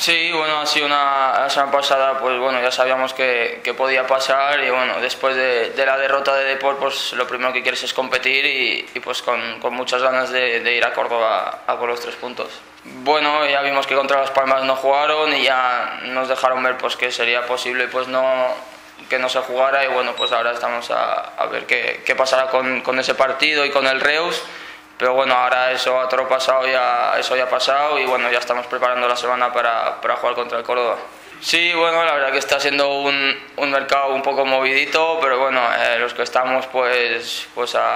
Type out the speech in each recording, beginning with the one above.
Sí, bueno, ha sido la semana pasada, pues bueno, ya sabíamos que podía pasar y bueno, después de la derrota de Depor, pues lo primero que quieres es competir y pues con muchas ganas de ir a Córdoba a por los 3 puntos. Bueno, ya vimos que contra Las Palmas no jugaron y ya nos dejaron ver pues que sería posible pues que no se jugara y bueno, pues ahora estamos a ver qué pasará con ese partido y con el Reus. Pero bueno, ahora eso a toro pasado eso ya ha pasado y bueno, ya estamos preparando la semana para jugar contra el Córdoba. Sí, bueno, la verdad que está siendo un mercado un poco movidito, pero bueno, los que estamos pues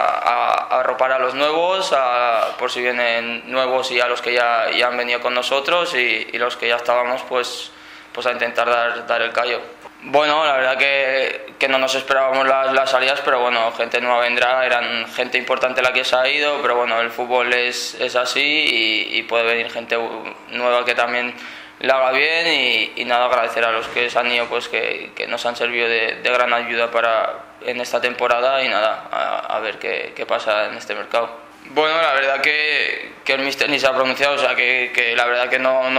a arropar a los nuevos, por si vienen nuevos y a los que ya han venido con nosotros y los que ya estábamos pues a intentar dar el callo. Bueno, la verdad que no nos esperábamos las salidas, pero bueno, gente nueva vendrá, eran gente importante la que se ha ido, pero bueno, el fútbol es así y puede venir gente nueva que también la haga bien y nada, agradecer a los que se han ido, pues que nos han servido de gran ayuda en esta temporada y nada, a ver qué pasa en este mercado. Bueno, la verdad que el míster ni se ha pronunciado, o sea que la verdad que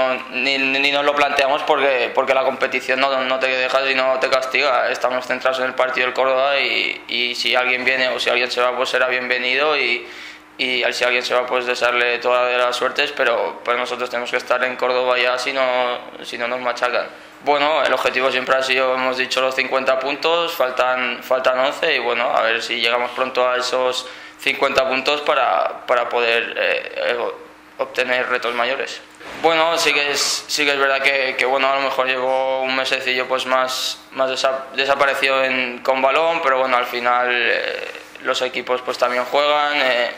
ni nos lo planteamos porque la competición no te deja y no te castiga. Estamos centrados en el partido del Córdoba y si alguien viene o si alguien se va pues será bienvenido y si alguien se va pues desearle todas las suertes, pero pues nosotros tenemos que estar en Córdoba ya si no nos machacan. Bueno, el objetivo siempre ha sido, hemos dicho, los 50 puntos, faltan 11 y bueno, a ver si llegamos pronto a esos 50 puntos para poder obtener retos mayores. Bueno, sí que es verdad que bueno, a lo mejor llevo un mesecillo pues más desaparecido con balón, pero bueno, al final los equipos pues también juegan,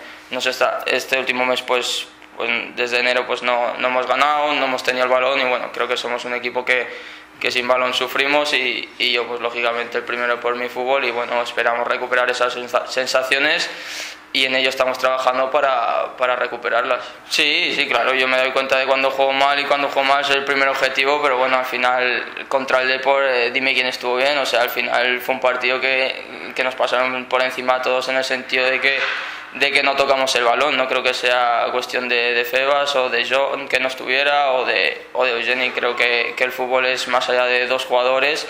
este último mes pues desde enero pues no hemos ganado, no hemos tenido el balón y bueno, creo que somos un equipo que sin balón sufrimos y yo pues lógicamente el primero por mi fútbol y bueno, esperamos recuperar esas sensaciones y en ello estamos trabajando para recuperarlas. Sí, claro, yo me doy cuenta de cuando juego mal y cuando juego mal es el primer objetivo, pero bueno, al final contra el Depor dime quién estuvo bien, o sea, al final fue un partido que nos pasaron por encima a todos en el sentido de que no tocamos el balón, no creo que sea cuestión de Febas o de John que no estuviera o de Eugeni, creo que el fútbol es más allá de dos jugadores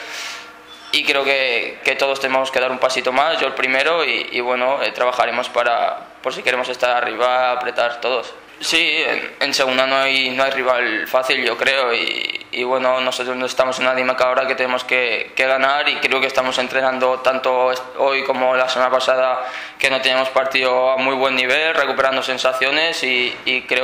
y creo que todos tenemos que dar un pasito más, yo el primero y bueno, trabajaremos por si queremos estar arriba, apretar todos. Sí, en segunda no hay rival fácil, yo creo, y bueno, nosotros estamos en una dinámica ahora que tenemos que ganar y creo que estamos entrenando tanto hoy como la semana pasada que no teníamos partido a muy buen nivel, recuperando sensaciones y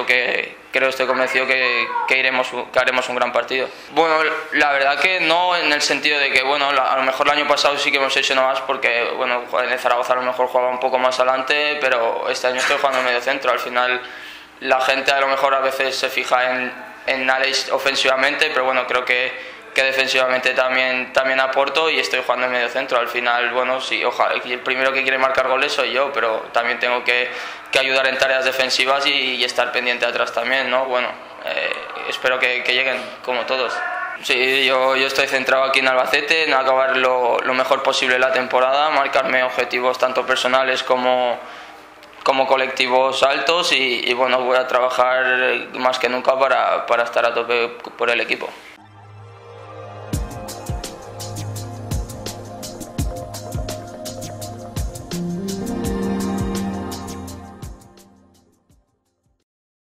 estoy convencido que haremos un gran partido. Bueno, la verdad que no en el sentido de que bueno, a lo mejor el año pasado sí que hemos hecho nada más porque bueno, en el Zaragoza a lo mejor jugaba un poco más adelante, pero este año estoy jugando en medio centro, al final la gente a lo mejor a veces se fija en Alex ofensivamente, pero bueno, creo que defensivamente también aporto y estoy jugando en medio centro. Al final, bueno, sí, ojalá, el primero que quiere marcar goles soy yo, pero también tengo que ayudar en tareas defensivas y estar pendiente atrás también, ¿no? Bueno, espero que lleguen como todos. Sí, yo estoy centrado aquí en Albacete, en acabar lo mejor posible la temporada, marcarme objetivos tanto personales como colectivos altos y bueno, voy a trabajar más que nunca para estar a tope por el equipo.